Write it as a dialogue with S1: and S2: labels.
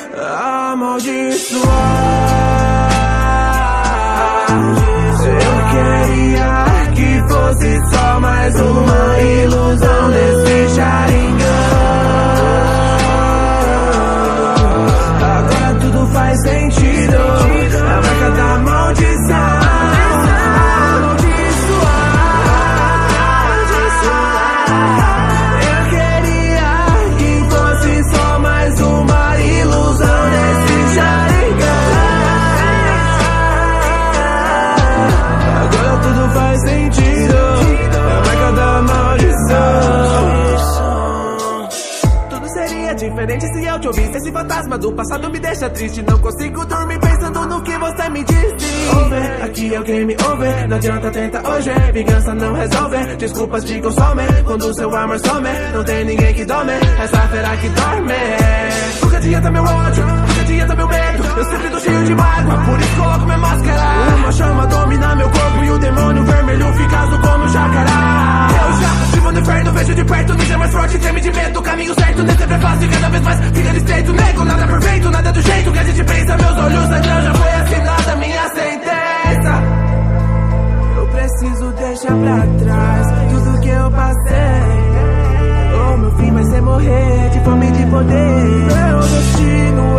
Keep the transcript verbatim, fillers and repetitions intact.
S1: amaldiçoar. Eu queria que fosse só mais uma ilusão nesse Sharingan. Agora tudo faz sentido, a marca da maldição. Diferente se eu te ouvisse. Esse fantasma do passado me deixa triste. Não consigo dormir pensando no que você me disse. Over, aqui é o game over. Não adianta tentar hoje, vingança não resolve. Desculpas te consomem, quando o seu amor some. Não tem ninguém que dome, essa fera que dorme. Nunca adianta meu ódio, nunca adianta meu medo. Eu sempre tô cheio de mágoa, por isso coloco minha máscara. Uma chama domina meu corpo e o demônio vermelho fica azul como jacará. Eu já vivo no inferno, vejo de perto. Ninja mais forte, treme de medo. Caminho certo, nem sempre é fácil, cada vez mais fica estreito. Nego, nada perfeito, nada do jeito que a gente pensa. Meus olhos sangrão, já foi assinada minha sentença. Eu preciso deixar pra trás tudo que eu passei. O meu fim vai ser morrer de fome e de poder. Meu destino